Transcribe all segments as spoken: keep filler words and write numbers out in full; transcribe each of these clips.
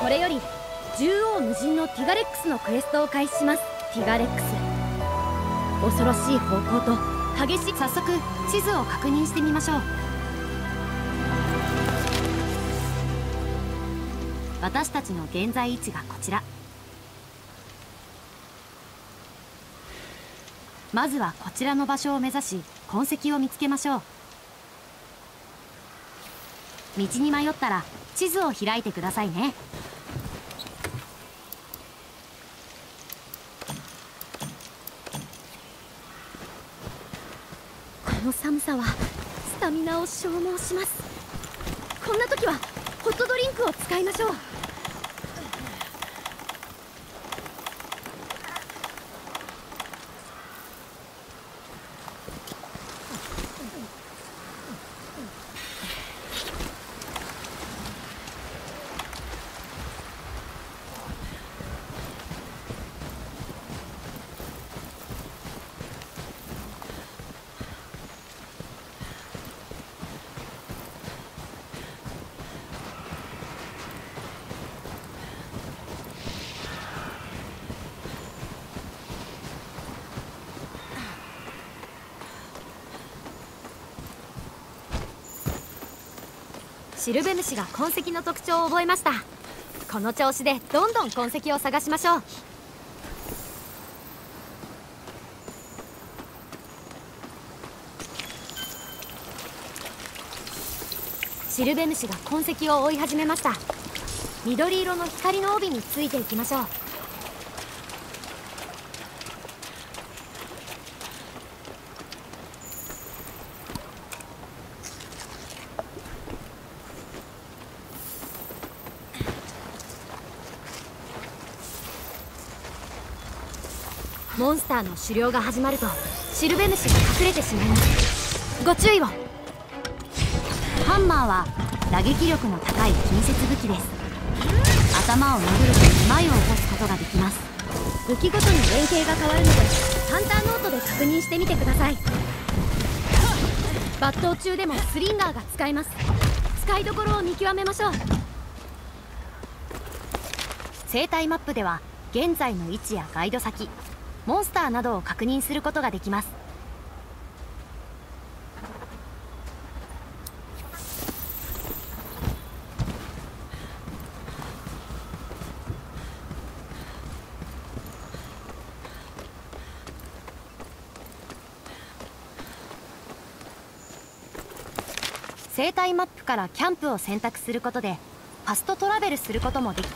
れより縦横無尽のティガレックスのクエストを開始します。ティガレックス、恐ろしい方向と激しい。早速地図を確認してみましょう。私たちの現在位置がこちら。まずはこちらの場所を目指し痕跡を見つけましょう。道に迷ったら地図を開いてくださいね。この寒さはスタミナを消耗します。こんな時はホットドリンクを使いましょう。シルベムシが痕跡の特徴を覚えました。この調子でどんどん痕跡を探しましょう。シルベムシが痕跡を追い始めました。緑色の光の帯についていきましょう。モンスターの狩猟が始まるとシルベムシが隠れてしまいます。ご注意を。ハンマーは打撃力の高い近接武器です。頭を殴るとめまいを起こすことができます。武器ごとに連携が変わるのでハンターノートで確認してみてください。抜刀中でもスリンガーが使えます。使いどころを見極めましょう。生態マップでは現在の位置やガイド先、モンスターなどを確認することができます。生態マップからキャンプを選択することでファストトラベルすることもでき、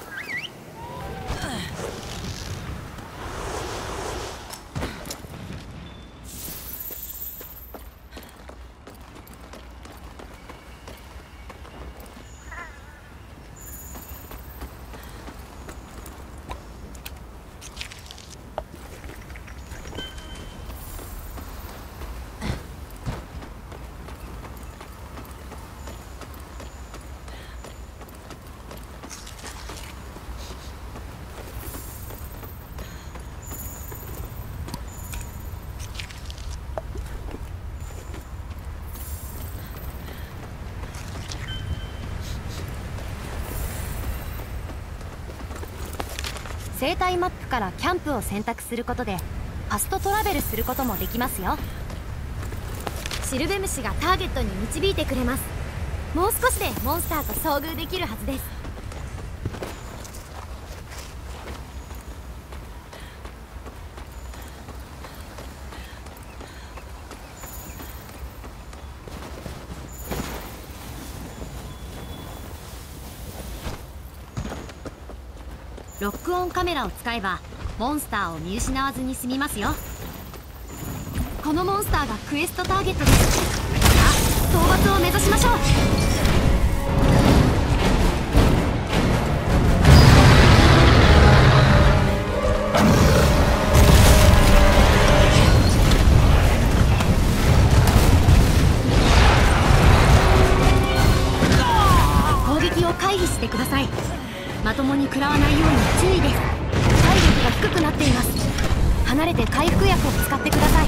生態マップからキャンプを選択することでファストトラベルすることもできますよ。シルベムシがターゲットに導いてくれます。もう少しでモンスターと遭遇できるはずです。ロックオンカメラを使えばモンスターを見失わずに済みますよ。このモンスターがクエストターゲットです。さあ、討伐を目指しましょう。攻撃を回避してください。まともに食らわないように注意です。体力が低くなっています。離れて回復薬を使ってください。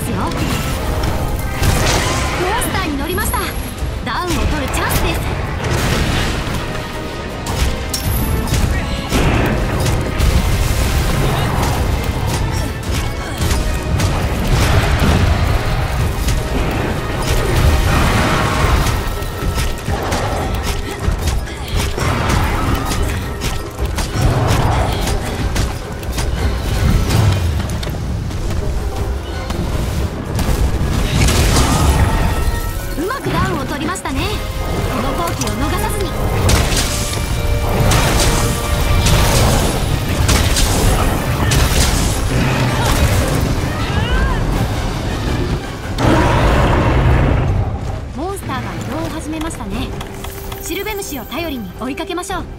ますよ。モンスターに乗りました。ダウンを取るチャンスです。シルベ虫を頼りに追いかけましょう。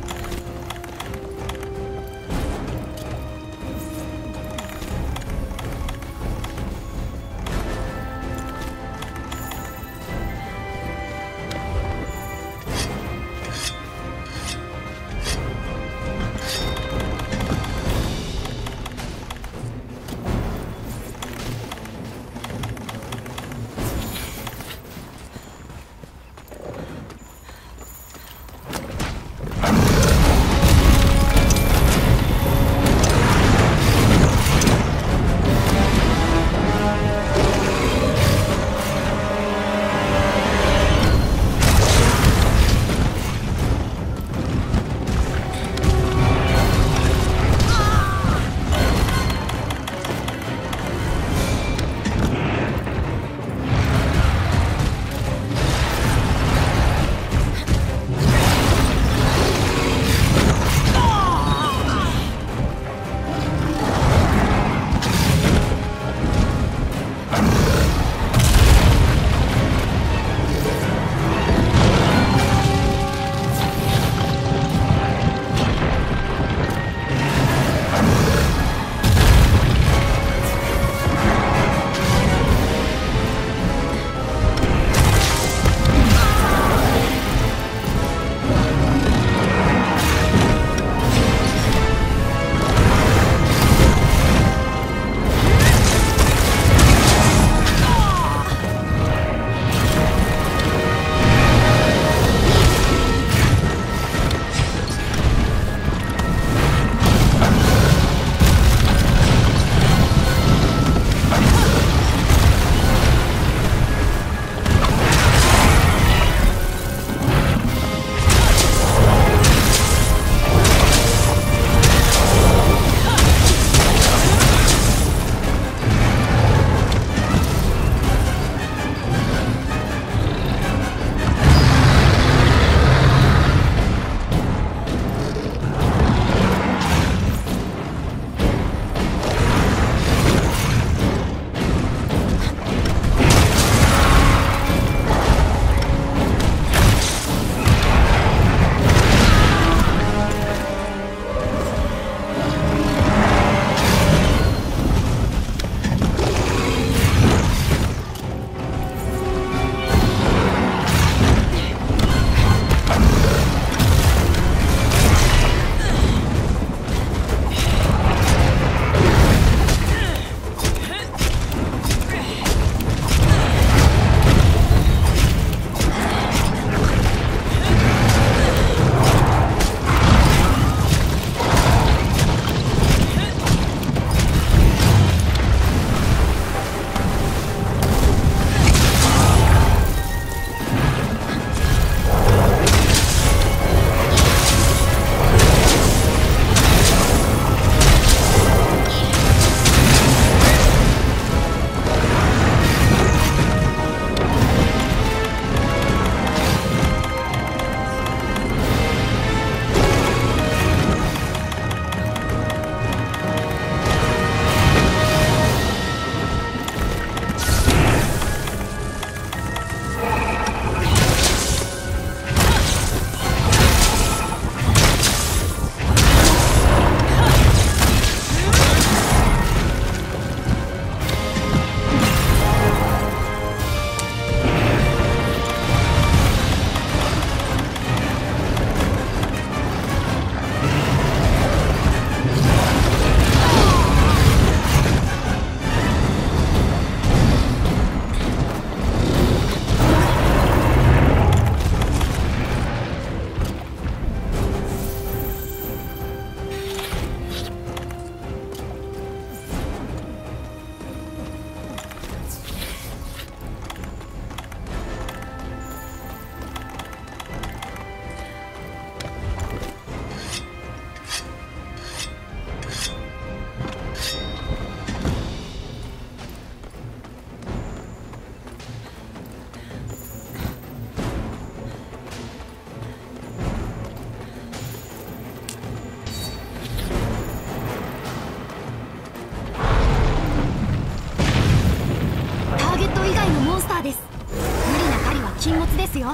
以外のモンスターです。無理な狩りは禁物ですよ。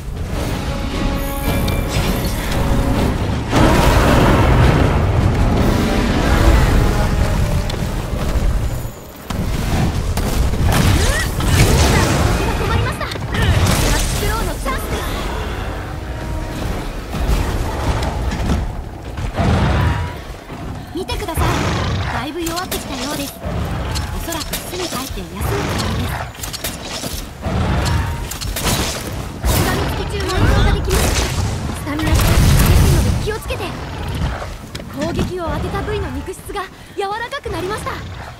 見てください。だいぶ弱ってきたようです。おそらく巣に帰って休むつもりです。しがみつき中の移動ができます。スタミナが激しいので気をつけて。攻撃を当てた部位の肉質が柔らかくなりました。